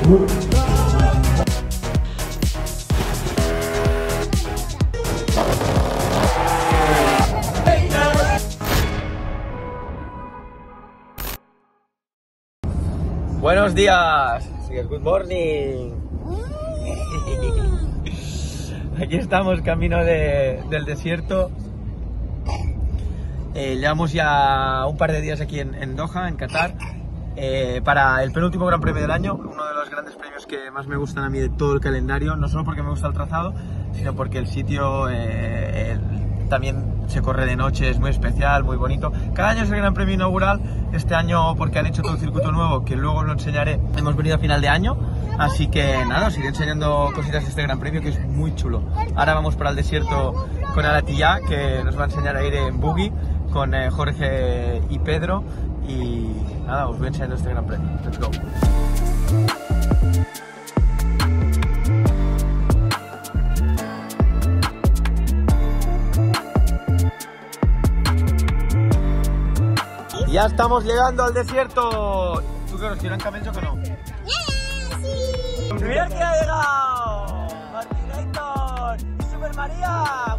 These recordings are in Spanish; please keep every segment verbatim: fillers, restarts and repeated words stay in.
Buenos días, good morning. Aquí estamos camino de, del desierto. Eh, llevamos ya un par de días aquí en, en Doha, en Qatar, eh, para el penúltimo Gran Premio del año, uno de los grandes premios que más me gustan a mí de todo el calendario, no solo porque me gusta el trazado, sino porque el sitio eh, el, también se corre de noche, es muy especial, muy bonito. Cada año es el Gran Premio inaugural, este año porque han hecho todo el circuito nuevo, que luego os lo enseñaré, hemos venido a final de año, así que nada, os iré enseñando cositas de este Gran Premio que es muy chulo. Ahora vamos para el desierto con Alatilla, que nos va a enseñar a ir en buggy, con eh, Jorge y Pedro, y nada, os voy enseñando este Gran Premio. Let's go. Ya estamos llegando al desierto. ¿Tú qué nos tiran camellos o no? ¡Sí! ¡Mira quién ha llegado! ¡Martinator! ¡Y Super María!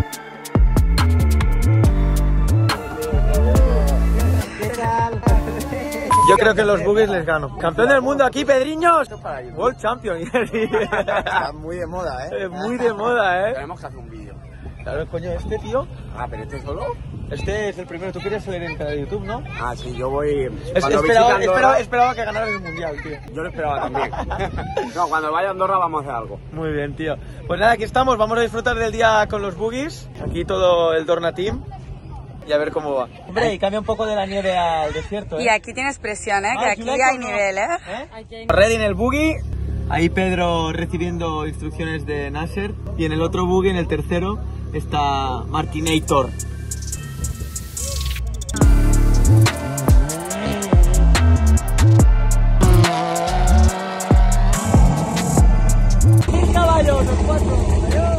Yo creo que los buggies les gano. Campeón del mundo aquí, Pedriños. World Champion. Está muy de moda, ¿eh? Es muy de moda, ¿eh? Tenemos que hacer un vídeo. Claro, coño, este tío. Ah, pero este solo. Este es el primero. Tú querías salir en el canal de YouTube, ¿no? Ah, sí, yo voy. Es, cuando esperaba, visite esperaba, Andorra, esperaba que ganaras el mundial, tío. yo lo esperaba también. No, cuando vaya a Andorra vamos a hacer algo. Muy bien, tío. Pues nada, aquí estamos. Vamos a disfrutar del día con los buggies. Aquí todo el Dorna Team. Y a ver cómo va. Hombre, y cambia un poco de la nieve al desierto, ¿eh? Y aquí tienes presión, ¿eh? Ah, Que aquí ¿sí hay no? nivel, ¿eh? ¿Eh? Ready en el buggy. Ahí Pedro recibiendo instrucciones de Nasser. Y en el otro buggy, en el tercero, está Martinator. Caballos, los cuatro. Adiós.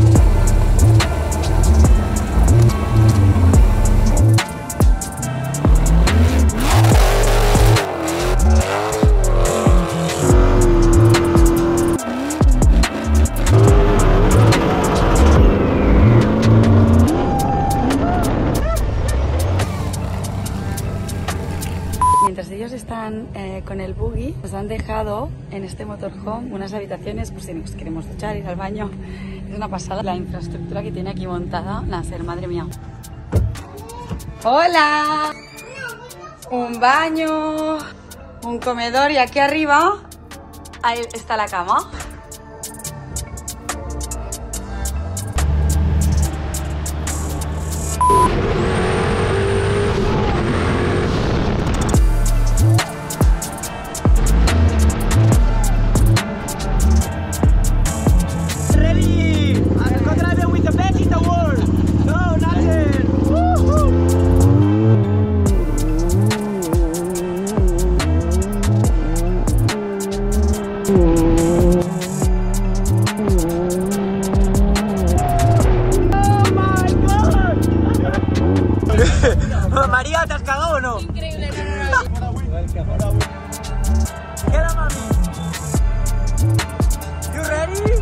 Mientras ellos están eh, con el buggy, nos han dejado en este motorhome unas habitaciones, pues si nos queremos duchar, ir al baño. Es una pasada la infraestructura que tiene aquí montada Nasser, madre mía. ¡Hola! Un baño, un comedor y aquí arriba ahí está la cama. María, ¿te has cagado o no? Increíble, no, no, no. Queda, mami. You ready?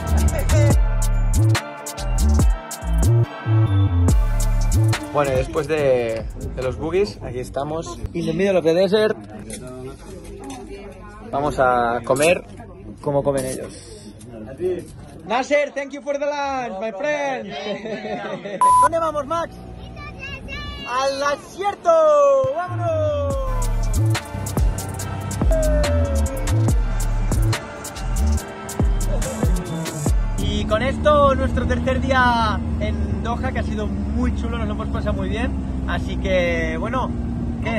Bueno, y después de, de los buggies, aquí estamos. In the middle of the desert. Vamos a comer como comen ellos. Nasser, thank you for the lunch, my friend. ¿Dónde vamos, Max? ¡Al desierto! ¡Vámonos! Y con esto nuestro tercer día en Doha, que ha sido muy chulo, nos lo hemos pasado muy bien. Así que, bueno, ¿qué?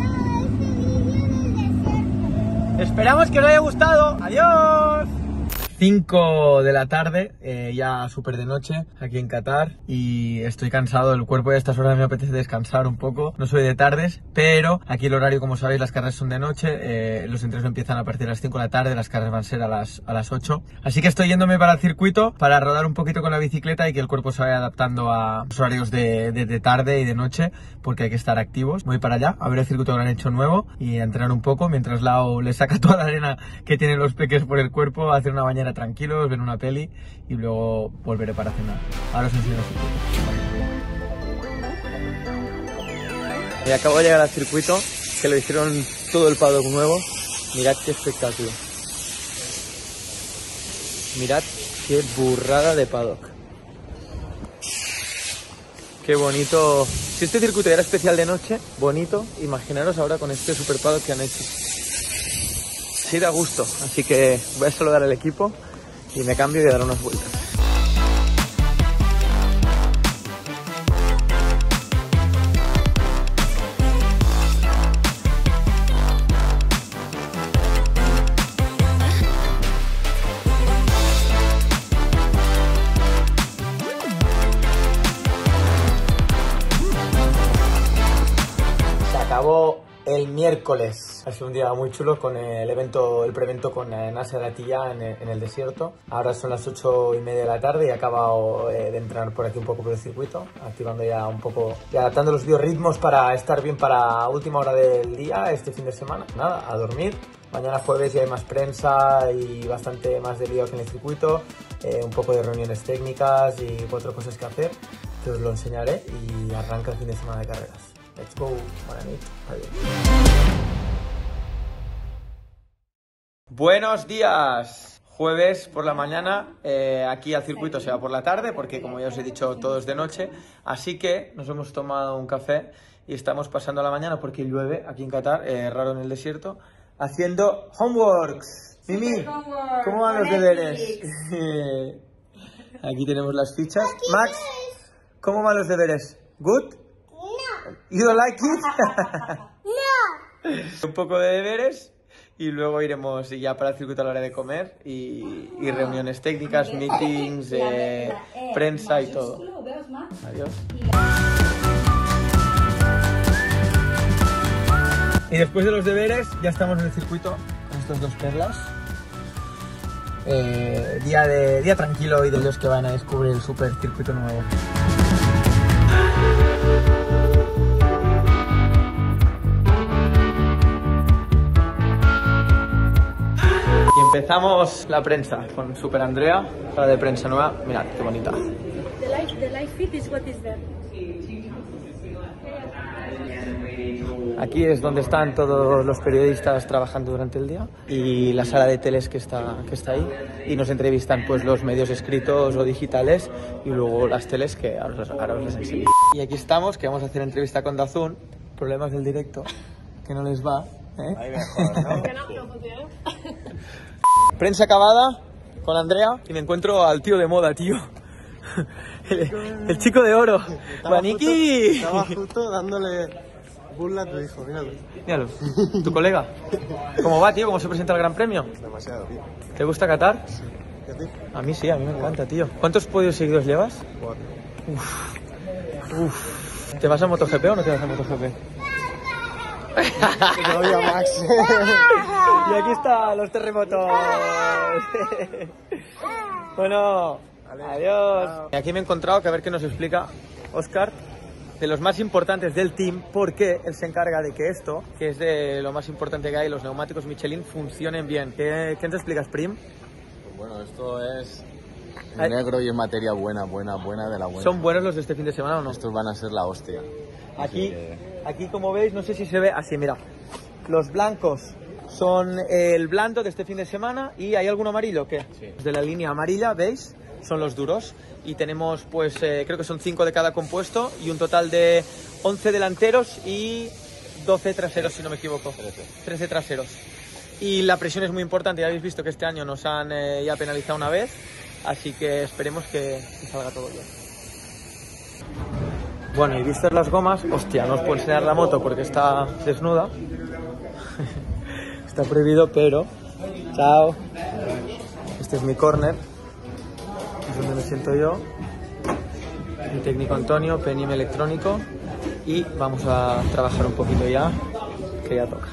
Esperamos que os haya gustado. ¡Adiós! cinco de la tarde, eh, ya súper de noche aquí en Qatar, y estoy cansado, el cuerpo de estas horas me apetece descansar un poco. No soy de tardes, pero aquí el horario, como sabéis, las carreras son de noche, eh, los entrenos empiezan a partir de las cinco de la tarde, las carreras van a ser a las, a las ocho. Así que estoy yéndome para el circuito para rodar un poquito con la bicicleta y que el cuerpo se vaya adaptando a los horarios de, de, de tarde y de noche, porque hay que estar activos. Voy para allá a ver el circuito que han hecho nuevo y a entrenar un poco mientras Lau le saca toda la arena que tienen los peques por el cuerpo, a hacer una bañera tranquilos, ver una peli y luego volveré para cenar. Ahora os enseño el circuito. Y acabo de llegar al circuito, que lo hicieron todo el paddock nuevo. Mirad qué espectáculo. Mirad qué burrada de paddock. Qué bonito. Si este circuito era especial de noche, bonito, imaginaros ahora con este super paddock que han hecho. Sí, da gusto. Así que voy a saludar al equipo y me cambio y a dar unas vueltas. Acabó el miércoles. Ha sido un día muy chulo con el evento, el prevento con Nasser Attiyah en, en el desierto. Ahora son las ocho y media de la tarde y he acabado eh, de entrenar por aquí un poco por el circuito, activando ya un poco y adaptando los biorritmos para estar bien para última hora del día, este fin de semana. Nada, a dormir. Mañana jueves ya hay más prensa y bastante más de lío que en el circuito, eh, un poco de reuniones técnicas y cuatro cosas que hacer, que os lo enseñaré, y arranca el fin de semana de carreras. Let's go, para mí. Adiós. Buenos días. Jueves por la mañana, eh, aquí al circuito se va por la tarde, porque como ya os he dicho, todo es de noche. Así que nos hemos tomado un café y estamos pasando la mañana, porque llueve aquí en Qatar, eh, raro en el desierto, haciendo homeworks. Mimi, ¿cómo van los deberes? Aquí tenemos las fichas. Max, ¿cómo van los deberes? ¿Good? You don't like it? No. Un poco de deberes y luego iremos ya para el circuito a la hora de comer y, y reuniones técnicas, meetings, eh, prensa y todo. Adiós. Y después de los deberes ya estamos en el circuito con estos dos perlas. Eh, día, de, día tranquilo y de los que van a descubrir el super circuito nuevo. Empezamos la prensa con Super Andrea, la de prensa nueva. Mirad qué bonita. The live, the live feed is what is there. Aquí es donde están todos los periodistas trabajando durante el día y la sala de teles que está, que está ahí, y nos entrevistan pues los medios escritos o digitales y luego las teles que ahora os, ahora os les enseño. Y aquí estamos, que vamos a hacer entrevista con Dazun. Problemas del directo, que no les va, ¿eh? Ahí mejor, ¿no? Que no, no funciona. Prensa acabada con Andrea y me encuentro al tío de moda, tío. El, el chico de oro. ¡Juaniki! Estaba justo dándole burla a tu hijo, míralo. Míralo, tu colega. ¿Cómo va, tío? ¿Cómo se presenta el Gran Premio? Demasiado, tío. ¿Te gusta Qatar? Sí. ¿Y a ti? A mí sí, a mí me encanta, tío. ¿Cuántos podios seguidos llevas? Cuatro. Uf. Uf. ¿Te vas a MotoGP o no te vas a MotoGP? Te odio a Max. Y aquí están los terremotos. Bueno, adiós. Y aquí me he encontrado, que a ver qué nos explica Óscar, de los más importantes del team, porque él se encarga de que esto, que es de lo más importante que hay, los neumáticos Michelin, funcionen bien. ¿Qué, qué te explicas, Prim? Pues bueno, esto es en negro y en materia buena, buena, buena de la buena. ¿Son buenos los de este fin de semana o no? Estos van a ser la hostia. Aquí, aquí como veis, no sé si se ve así, mira. Los blancos son el blando de este fin de semana, y ¿hay algún amarillo o qué? Sí. De la línea amarilla, ¿veis? Son los duros. Y tenemos, pues, eh, creo que son cinco de cada compuesto y un total de once delanteros y doce traseros, si no me equivoco. trece traseros. Y la presión es muy importante. Ya habéis visto que este año nos han eh, ya penalizado una vez, así que esperemos que, que salga todo bien. Bueno, y vistas las gomas, hostia, no os puedo enseñar la moto porque está desnuda. Está prohibido, pero... Chao. Este es mi corner, es donde me siento yo. Mi técnico Antonio, Penny mi electrónico. Y vamos a trabajar un poquito ya, que ya toca.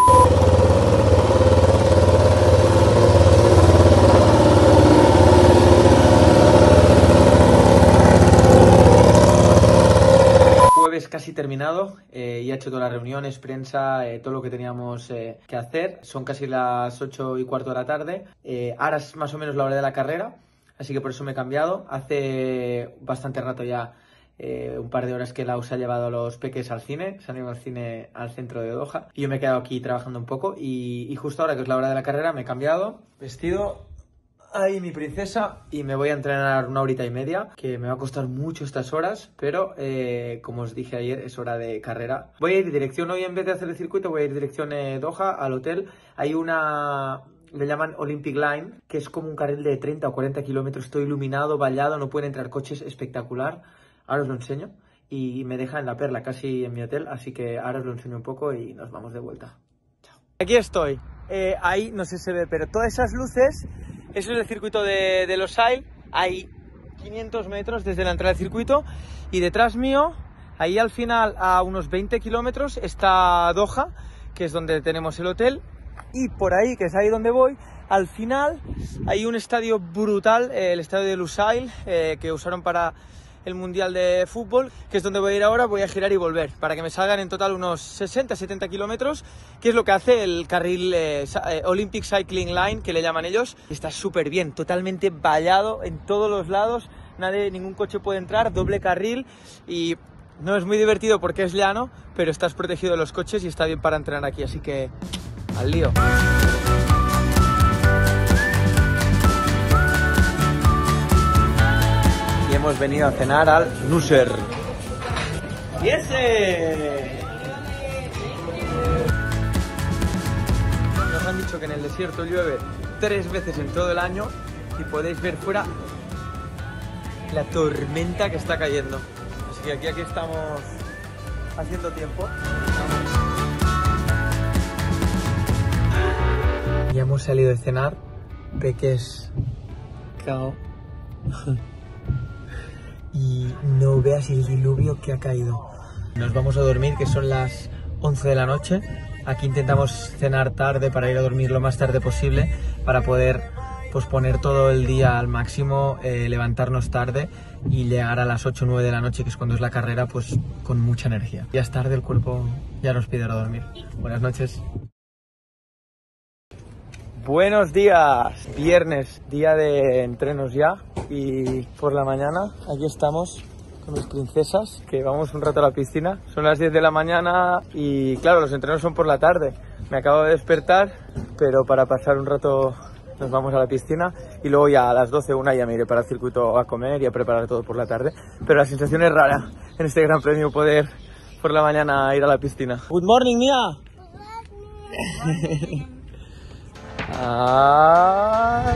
Jueves casi terminado, eh, ya he hecho todas las reuniones, prensa, eh, todo lo que teníamos eh, que hacer. Son casi las ocho y cuarto de la tarde. Eh, ahora es más o menos la hora de la carrera, así que por eso me he cambiado. Hace bastante rato ya, eh, un par de horas que Lau se ha llevado a los peques al cine, se han ido al cine al centro de Doha. Y yo me he quedado aquí trabajando un poco y, y justo ahora que es la hora de la carrera me he cambiado, vestido... Ahí mi princesa, y me voy a entrenar una horita y media, que me va a costar mucho estas horas, pero eh, como os dije ayer, es hora de carrera. Voy a ir dirección, hoy en vez de hacer el circuito, voy a ir dirección eh, Doha, al hotel. Hay una... le llaman Olympic Line, que es como un carril de treinta o cuarenta kilómetros, todo iluminado, vallado, no pueden entrar coches, espectacular. Ahora os lo enseño, y me deja en La Perla, casi en mi hotel, así que ahora os lo enseño un poco y nos vamos de vuelta. Chao. Aquí estoy, eh, ahí no sé si se ve, pero todas esas luces... Eso es el circuito de, de Losail. Hay quinientos metros desde la entrada del circuito y detrás mío, ahí al final a unos veinte kilómetros, está Doha, que es donde tenemos el hotel, y por ahí, que es ahí donde voy, al final hay un estadio brutal, eh, el estadio de Lusail, eh, que usaron para el Mundial de Fútbol, que es donde voy a ir ahora. Voy a girar y volver, para que me salgan en total unos sesenta a setenta kilómetros, que es lo que hace el carril eh, Olympic Cycling Line, que le llaman ellos. Está súper bien, totalmente vallado en todos los lados, nadie, ningún coche puede entrar, doble carril, y no es muy divertido porque es llano, pero estás protegido de los coches y está bien para entrenar aquí, así que al lío. Y hemos venido a cenar al Nusser. ¡Y ese! Nos han dicho que en el desierto llueve tres veces en todo el año y podéis ver fuera la tormenta que está cayendo. Así que aquí, aquí estamos haciendo tiempo. Ya hemos salido de cenar. Peques, cao. Y no veas el diluvio que ha caído. Nos vamos a dormir, que son las once de la noche. Aquí intentamos cenar tarde para ir a dormir lo más tarde posible, para poder posponer todo el día al máximo, eh, levantarnos tarde y llegar a las ocho o nueve de la noche, que es cuando es la carrera, pues con mucha energía. Ya es tarde, el cuerpo ya nos pide ir a dormir. Buenas noches. Buenos días, viernes, día de entrenos ya, y por la mañana aquí estamos con mis princesas, que vamos un rato a la piscina. Son las diez de la mañana y claro, los entrenos son por la tarde. Me acabo de despertar, pero para pasar un rato nos vamos a la piscina y luego ya a las doce, una ya me iré para el circuito a comer y a preparar todo por la tarde. Pero la sensación es rara en este Gran Premio poder por la mañana ir a la piscina. Good morning, Mia. Adiós.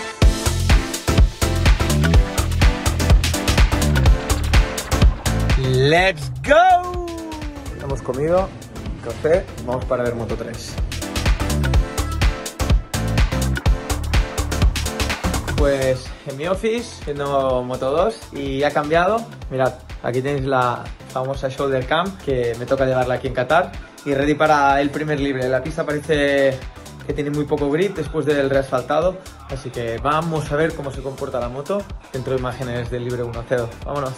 Let's go. Hemos comido café, vamos para ver Moto tres. Pues en mi office, viendo Moto dos, y ha cambiado. Mirad, aquí tenéis la famosa shoulder cam, que me toca llevarla aquí en Qatar, y ready para el primer libre. La pista parece que tiene muy poco grip después del reasfaltado, así que vamos a ver cómo se comporta la moto dentro de imágenes del libre uno cero. Vámonos.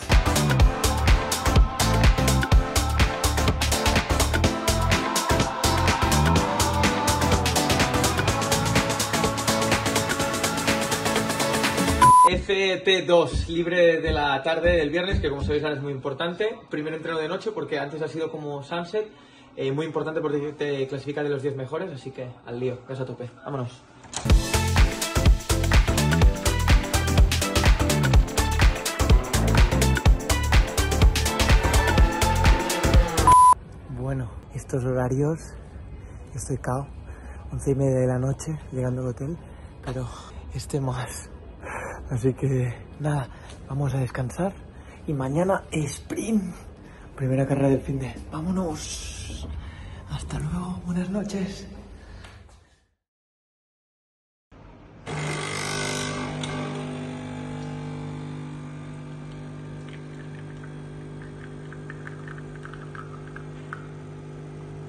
F P dos, libre de la tarde del viernes, que como sabéis ahora es muy importante. Primer entreno de noche, porque antes ha sido como sunset. Eh, muy importante porque te clasifica de los diez mejores, así que al lío, gas a tope. Vámonos. Bueno, estos horarios, estoy cao, once y media de la noche, llegando al hotel, pero este más. Así que nada, vamos a descansar y mañana sprint. Primera carrera del fin de... ¡Vámonos! Hasta luego, buenas noches.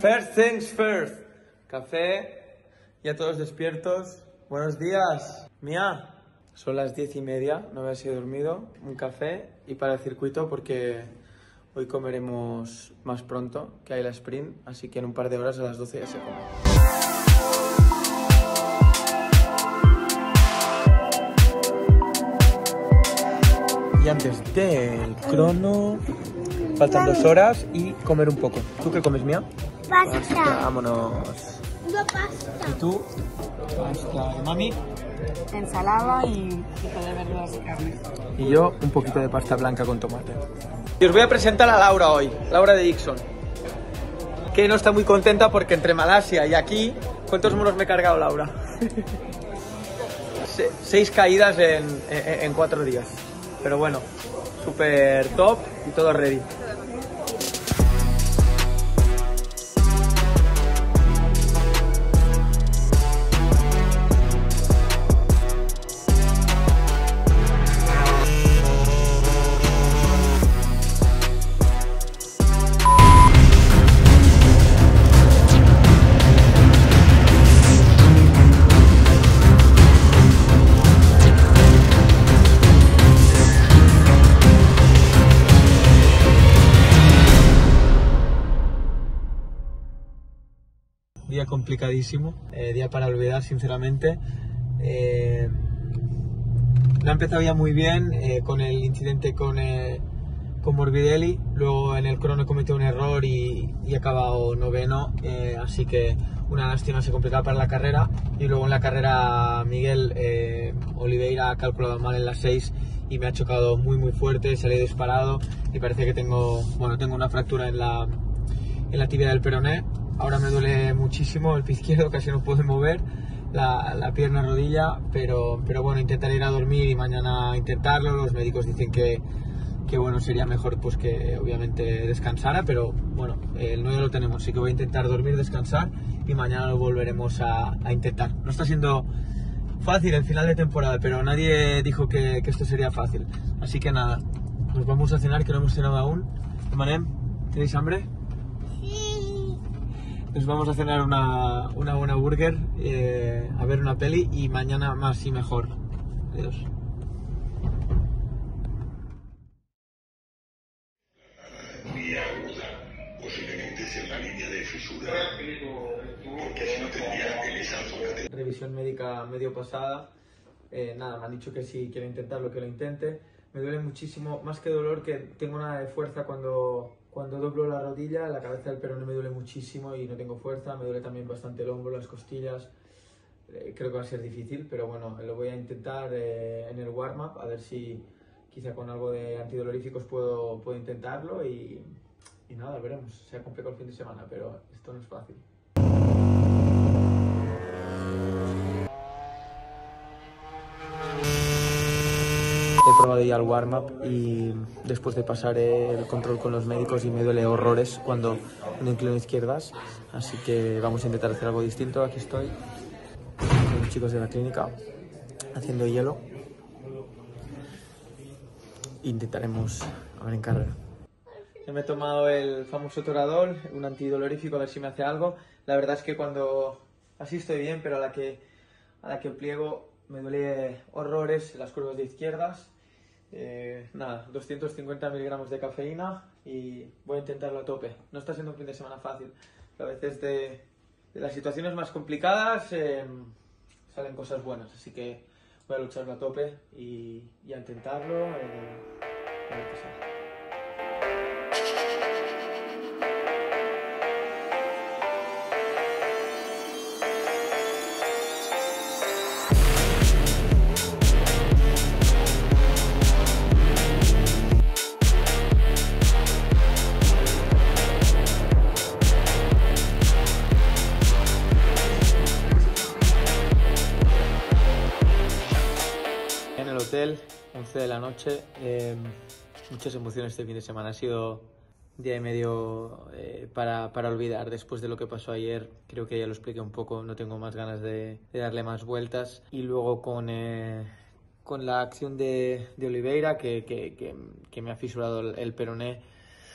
First things first. Café, ya todos despiertos. Buenos días, Mía. Son las diez y media, no había sido dormido. Un café y para el circuito porque hoy comeremos más pronto, que hay la sprint, así que en un par de horas a las doce ya se come. Y antes del crono, faltan dos horas y comer un poco. ¿Tú qué comes, Mía? Pasta. Vámonos. Yo pasta. ¿Y tú? Pasta de mami. Ensalada y tipo de verduras y carnes. Y yo un poquito de pasta blanca con tomate. Y os voy a presentar a Laura hoy, Laura de Dixon, que no está muy contenta porque entre Malasia y aquí, ¿cuántos monos me he cargado, Laura? Se seis caídas en, en, en cuatro días. Pero bueno, súper top y todo ready. Día complicadísimo, eh, día para olvidar sinceramente. Eh, no ha empezado ya muy bien eh, con el incidente con, eh, con Morbidelli, luego en el crono cometió un error y, y he acabado noveno, eh, así que una lástima, se complicaba para la carrera. Y luego en la carrera Miguel eh, Oliveira ha calculado mal en las seis y me ha chocado muy muy fuerte, se le he disparado y parece que tengo, bueno, tengo una fractura en la, en la tibia del peroné. Ahora me duele muchísimo el pie izquierdo, casi no puedo mover la, la pierna rodilla, pero, pero bueno, intentaré ir a dormir y mañana intentarlo. Los médicos dicen que, que bueno, sería mejor pues que obviamente descansara, pero bueno, el nueve lo tenemos, así que voy a intentar dormir, descansar y mañana lo volveremos a, a intentar. No está siendo fácil el final de temporada, pero nadie dijo que, que esto sería fácil, así que nada, nos vamos a cenar, que no hemos cenado aún. Manem, ¿tenéis hambre? Nos vamos a cenar una, una buena burger, eh, a ver una peli y mañana más y mejor. Adiós. Vía aguda, posiblemente sea una línea de fisura, porque si no tendría en esa zona. Revisión médica medio pasada, eh, nada, me han dicho que si quiero intentarlo, que lo intente. Me duele muchísimo, más que dolor, que tengo nada de fuerza cuando... Cuando doblo la rodilla, la cabeza del peroné me duele muchísimo y no tengo fuerza. Me duele también bastante el hombro, las costillas. Eh, creo que va a ser difícil, pero bueno, lo voy a intentar eh, en el warm-up, a ver si quizá con algo de antidoloríficos puedo, puedo intentarlo y, y nada, veremos. Se ha complicado el fin de semana, pero esto no es fácil. He probado ya el warm-up y después de pasar el control con los médicos y me duele horrores cuando me inclino izquierdas, así que vamos a intentar hacer algo distinto. Aquí estoy con los chicos de la clínica haciendo hielo. Intentaremos a ver en carrera. Yo me he tomado el famoso Toradol, un antidolorífico, a ver si me hace algo. La verdad es que cuando así estoy bien, pero a la que, a la que pliego me duele horrores las curvas de izquierdas. Eh, nada, doscientos cincuenta miligramos de cafeína y voy a intentarlo a tope. No está siendo un fin de semana fácil, pero a veces de, de las situaciones más complicadas eh, salen cosas buenas, así que voy a lucharlo a tope y, y a intentarlo eh, a ver qué sale. once de la noche, eh, muchas emociones este fin de semana. Ha sido un día y medio eh, para, para olvidar después de lo que pasó ayer. Creo que ya lo expliqué un poco, no tengo más ganas de, de darle más vueltas. Y luego con, eh, con la acción de, de Oliveira, que, que, que, que me ha fisurado el, el peroné,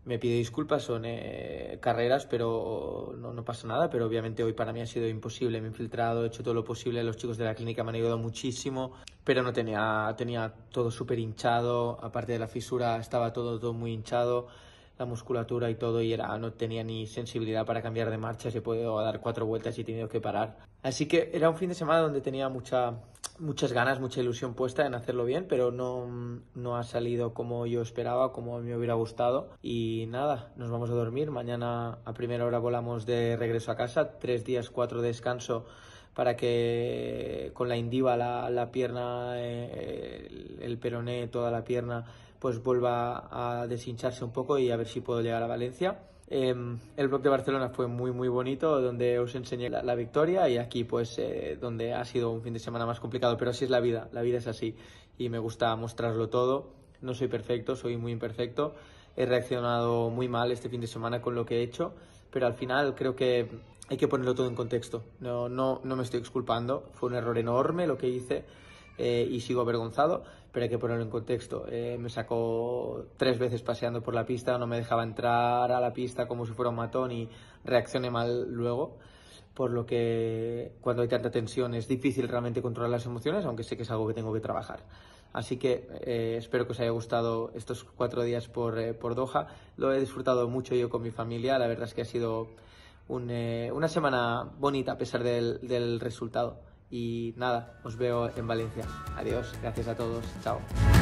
me pido disculpas, son eh, carreras, pero no, no pasa nada, pero obviamente hoy para mí ha sido imposible, me he infiltrado, he hecho todo lo posible, los chicos de la clínica me han ayudado muchísimo, pero no tenía, tenía todo súper hinchado, aparte de la fisura estaba todo, todo muy hinchado, la musculatura y todo, y era, no tenía ni sensibilidad para cambiar de marcha, he podido dar cuatro vueltas y he tenido que parar. Así que era un fin de semana donde tenía mucha, muchas ganas, mucha ilusión puesta en hacerlo bien, pero no, no ha salido como yo esperaba, como me hubiera gustado. Y nada, nos vamos a dormir. Mañana a primera hora volamos de regreso a casa, tres días, cuatro de descanso, para que con la indiva, la, la pierna, eh, el, el peroné, toda la pierna, pues vuelva a deshincharse un poco y a ver si puedo llegar a Valencia. Eh, el Bloc de Barcelona fue muy muy bonito, donde os enseñé la, la victoria, y aquí pues eh, donde ha sido un fin de semana más complicado, pero así es la vida, la vida es así y me gusta mostrarlo todo. No soy perfecto, soy muy imperfecto, he reaccionado muy mal este fin de semana con lo que he hecho, pero al final creo que hay que ponerlo todo en contexto. No, no, no me estoy exculpando, fue un error enorme lo que hice. Eh, y sigo avergonzado, pero hay que ponerlo en contexto. Eh, me sacó tres veces paseando por la pista, no me dejaba entrar a la pista como si fuera un matón y reaccioné mal luego, por lo que cuando hay tanta tensión es difícil realmente controlar las emociones, aunque sé que es algo que tengo que trabajar. Así que eh, espero que os haya gustado estos cuatro días por, eh, por Doha. Lo he disfrutado mucho yo con mi familia, la verdad es que ha sido un, eh, una semana bonita a pesar del, del resultado. Y nada, os veo en Valencia. Adiós, gracias a todos, chao.